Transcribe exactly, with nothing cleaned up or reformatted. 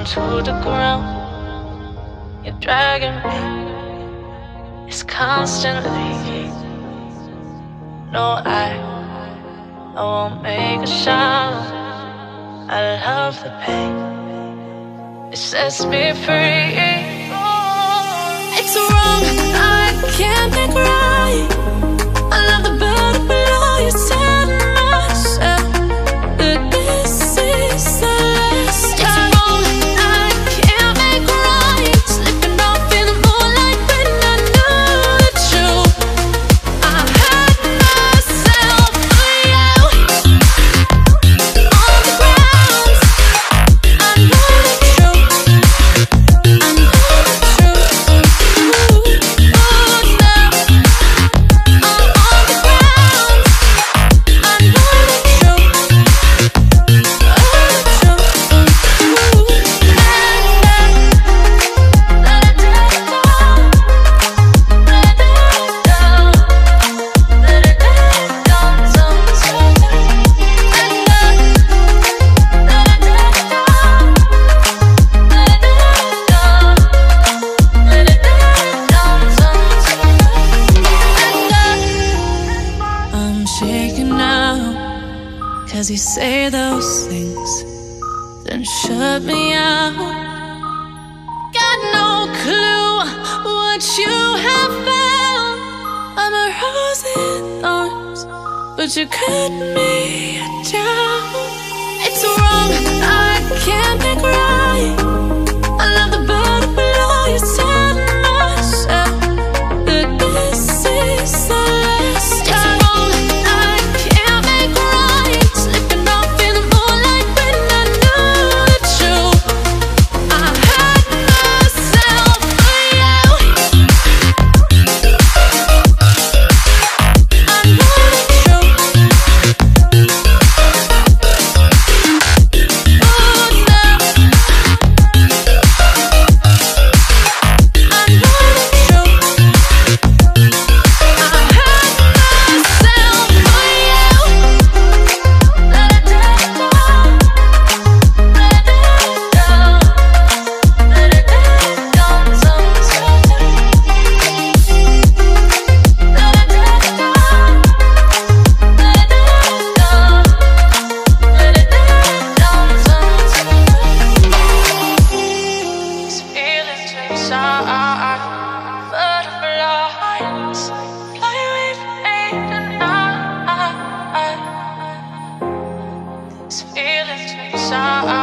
down to the ground. You're dragging me, it's constantly. No, I, I won't make a sound. I love the pain, it sets me free. It's wrong, I can't think right. I love the bird below you, tell myself that this is the last time. It's wrong, I can't make right. Slipping off in the moonlight when I knew the truth. I hurt myself for you. On the ground, I know the truth. I know the truth. Ooh, oh, now I'm on the ground. I know the truth. Oh, the truth. I'm shaking now, 'cause you say those things, then shut me out. Got no clue what you have found. I'm a rose in thorns, but you cut me down. It's wrong, I can't think right. I love the bird below you, tell myself that this is the last time. It's wrong, I can't make right. Slipping off in the moonlight when I knew the truth. I hurt myself for you. I know the truth. Oh, now I know the truth. I hurt myself for you. Let it down, let it down, let it down, sometimes. Let it down, let it down, let it down, sometimes. These feelings inside, butterflies fly away from me tonight. These feelings inside.